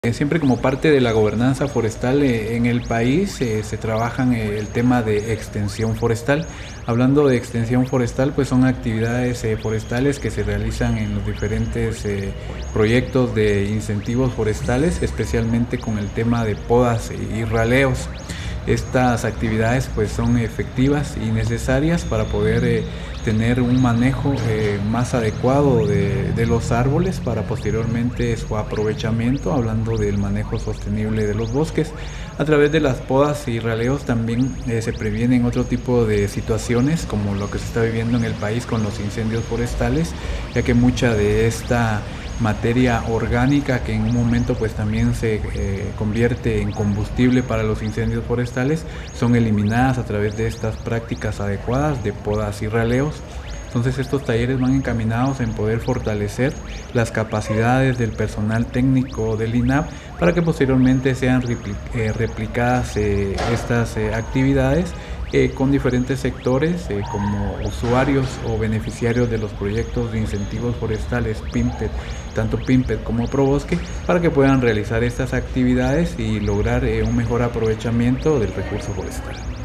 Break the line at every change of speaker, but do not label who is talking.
Siempre como parte de la gobernanza forestal en el país se trabaja el tema de extensión forestal. Hablando de extensión forestal, pues son actividades forestales que se realizan en los diferentes proyectos de incentivos forestales, especialmente con el tema de podas y raleos. Estas actividades pues son efectivas y necesarias para poder tener un manejo más adecuado de los árboles para posteriormente su aprovechamiento, hablando del manejo sostenible de los bosques. A través de las podas y raleos también se previenen otro tipo de situaciones como lo que se está viviendo en el país con los incendios forestales, ya que mucha de esta materia orgánica que en un momento pues también se convierte en combustible para los incendios forestales son eliminadas a través de estas prácticas adecuadas de podas y raleos. Entonces estos talleres van encaminados en poder fortalecer las capacidades del personal técnico del INAH para que posteriormente sean replicadas estas actividades con diferentes sectores como usuarios o beneficiarios de los proyectos de incentivos forestales PIMPET, tanto PIMPET como ProBosque, para que puedan realizar estas actividades y lograr un mejor aprovechamiento del recurso forestal.